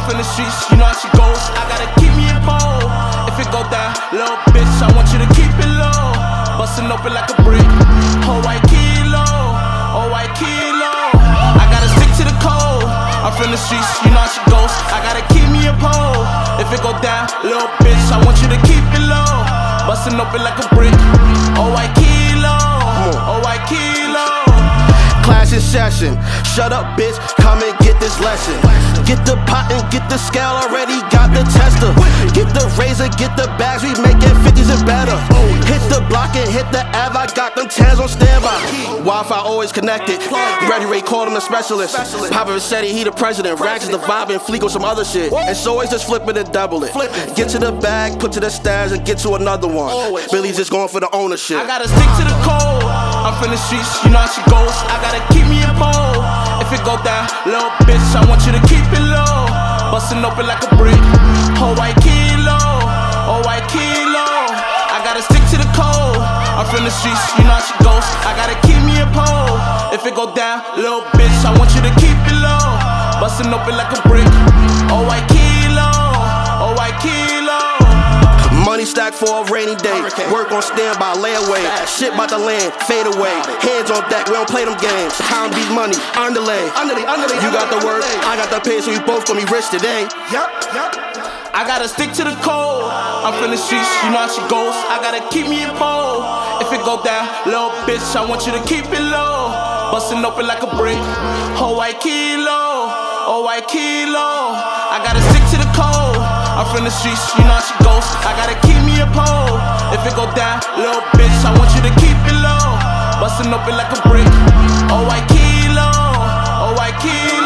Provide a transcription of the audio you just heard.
from the streets, you know how she goes. I gotta keep me a pole. If it go down, little bitch, I want you to keep it low. Bustin' open like a brick. Oh, white kilo. Oh, white kilo. I gotta stick to the code. I'm from the streets, you know how she goes. I gotta keep me a pole. If it go down, little bitch, I want you to keep it low. Bustin' open like a brick. Oh, white kilo. Oh, white kilo. Class in session. Shut up, bitch. Come and get this lesson. Get the pot and get the scale. Already got the tester. Get the razor, get the bags. We making 50s and better. Hit the block and hit the Av. I got them tans on standby. Wi-Fi always connected. Ready Ray called him a specialist. Papa Rossetti, he the president. Rags is the vibe and Fleek on some other shit. And so always just flip it and double it. Get to the bag, put to the stairs, and get to another one. Billy's just going for the ownership. I gotta stick to the code. I'm from the streets, you know how she goes. I gotta keep me a pole. If it go down, little bitch, I want you to keep it low. Bustin' open like a brick. Oh, white kilo. Oh, white kilo. I gotta stick to the code. I'm from the streets, you know how she goes. I gotta keep me a pole. If it go down, little bitch, I want you to keep it low. Bustin' open like a brick. Oh, white kilo. Oh, white kilo. Money stacked for a rainy day. Work on standby, layaway. Shit bout to land, fade away. Hands on deck, we don't play them games. Time beats money, underlay. You got the work, I got the pay, so we both gonna be rich today. I gotta stick to the code. I'm from the streets, you know how she goes. I gotta keep me a pole. If it go down, little bitch, I want you to keep it low. Bustin' open like a brick. Oh, white kilo. Oh, white kilo. I gotta stick to the code. I'm from the streets, you know how she goes. I gotta keep me a pole. If it go down, little bitch, I want you to keep it low. Bustin' open like a brick. Oh, white kilo. Oh, white kilo.